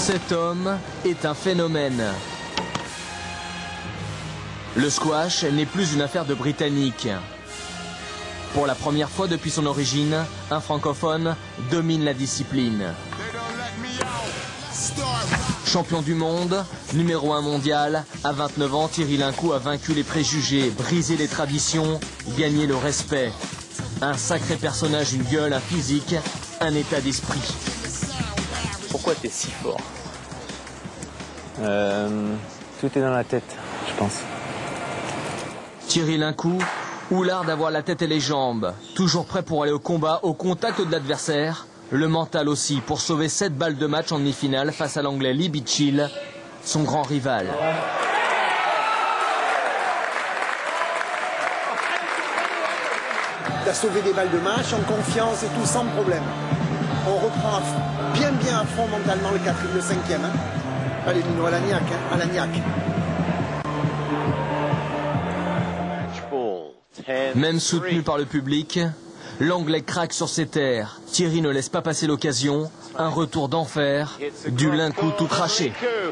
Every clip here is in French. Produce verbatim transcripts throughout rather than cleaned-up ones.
Cet homme est un phénomène. Le squash n'est plus une affaire de Britanniques. Pour la première fois depuis son origine, un francophone domine la discipline. Champion du monde, numéro un mondial, à vingt-neuf ans, Thierry Lincou a vaincu les préjugés, brisé les traditions, gagné le respect. Un sacré personnage, une gueule, un physique, un état d'esprit. Pourquoi tu es si fort? euh, Tout est dans la tête, je pense. Thierry Lincou, ou l'art d'avoir la tête et les jambes, toujours prêt pour aller au combat, au contact de l'adversaire. Le mental aussi, pour sauver sept balles de match en demi-finale face à l'anglais Lee Beachill, son grand rival. Il a sauvé des balles de match en confiance et tout sans problème. On reprend bien bien à fond mentalement le quatrième, le cinquième. Hein. Allez Nino, à l'agnac, hein, à l'agnac. Même soutenu par le public, l'anglais craque sur ses terres. Thierry ne laisse pas passer l'occasion. Un retour d'enfer, du Lincou tout craché.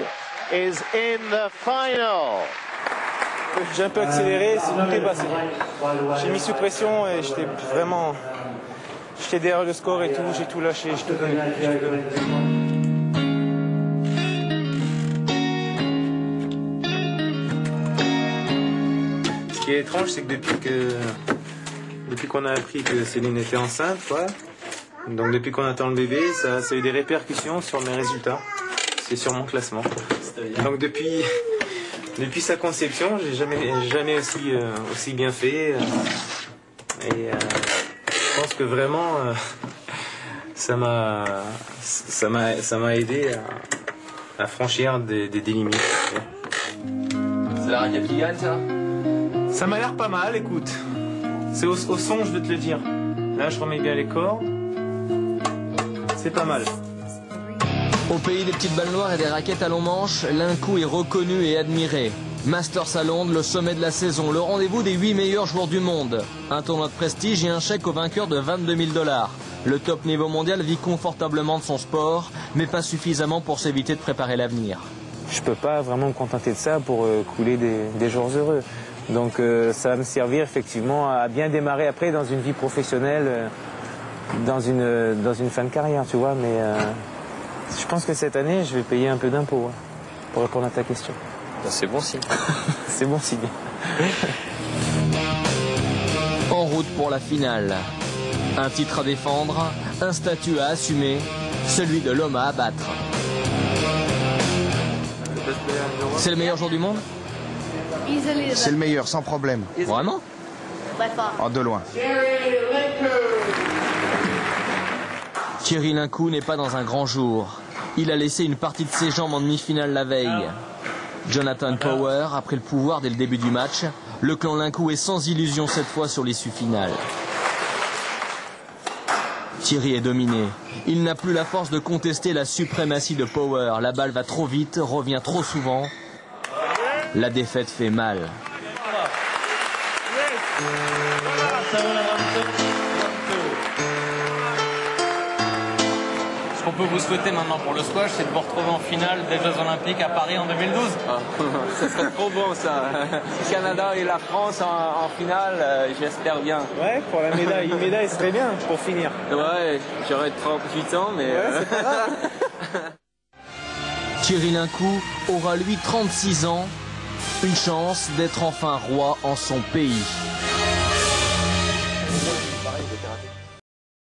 J'ai un peu accéléré, c'est tout est passé. J'ai mis sous pression et j'étais vraiment... J'étais derrière le score et tout, j'ai tout lâché, j'ai tout donné. J'ai tout donné. Ce qui est étrange, c'est que depuis que depuis qu'on a appris que Céline était enceinte, quoi, donc depuis qu'on attend le bébé, ça, ça a eu des répercussions sur mes résultats, c'est sur mon classement. Donc depuis depuis sa conception, j'ai jamais jamais aussi euh, aussi bien fait. Euh, et euh, je pense que vraiment euh, ça m'a ça m'a ça m'a aidé à, à franchir des, des, des limites. C'est la raquette qui gagne, ça? Ça m'a l'air pas mal, écoute. C'est au, au son, je veux te le dire. Là, je remets bien les cordes. C'est pas mal. Au pays des petites balles noires et des raquettes à long manche, Lincou est reconnu et admiré. Masters à Londres, le sommet de la saison, le rendez-vous des huit meilleurs joueurs du monde. Un tournoi de prestige et un chèque au vainqueur de vingt-deux mille dollars. Le top niveau mondial vit confortablement de son sport, mais pas suffisamment pour s'éviter de préparer l'avenir. Je peux pas vraiment me contenter de ça pour euh, couler des, des jours heureux. Donc euh, ça va me servir effectivement à bien démarrer après dans une vie professionnelle, euh, dans, une, euh, dans une fin de carrière, tu vois. Mais euh, je pense que cette année, je vais payer un peu d'impôts, hein, pour répondre à ta question. C'est bon signe. C'est bon signe. En route pour la finale. Un titre à défendre, un statut à assumer, celui de l'homme à abattre. C'est le meilleur jour du monde? C'est le meilleur, sans problème. Vraiment? En de loin. Thierry Lincou n'est pas dans un grand jour. Il a laissé une partie de ses jambes en demi-finale la veille. Jonathan Power a pris le pouvoir dès le début du match. Le clan Lincou est sans illusion cette fois sur l'issue finale. Thierry est dominé. Il n'a plus la force de contester la suprématie de Power. La balle va trop vite, revient trop souvent. La défaite fait mal. Ce qu'on peut vous souhaiter maintenant pour le squash, c'est de vous retrouver en finale des Jeux Olympiques à Paris en deux mille douze. Ah, ça serait trop bon, ça. Si Canada et la France en, en finale, euh, j'espère bien. Ouais, pour la médaille, une médaille serait bien pour finir. Ouais, j'aurais trente-huit ans, mais... Ouais, euh... c'est pas grave. Thierry Lincou aura lui trente-six ans. Une chance d'être enfin roi en son pays.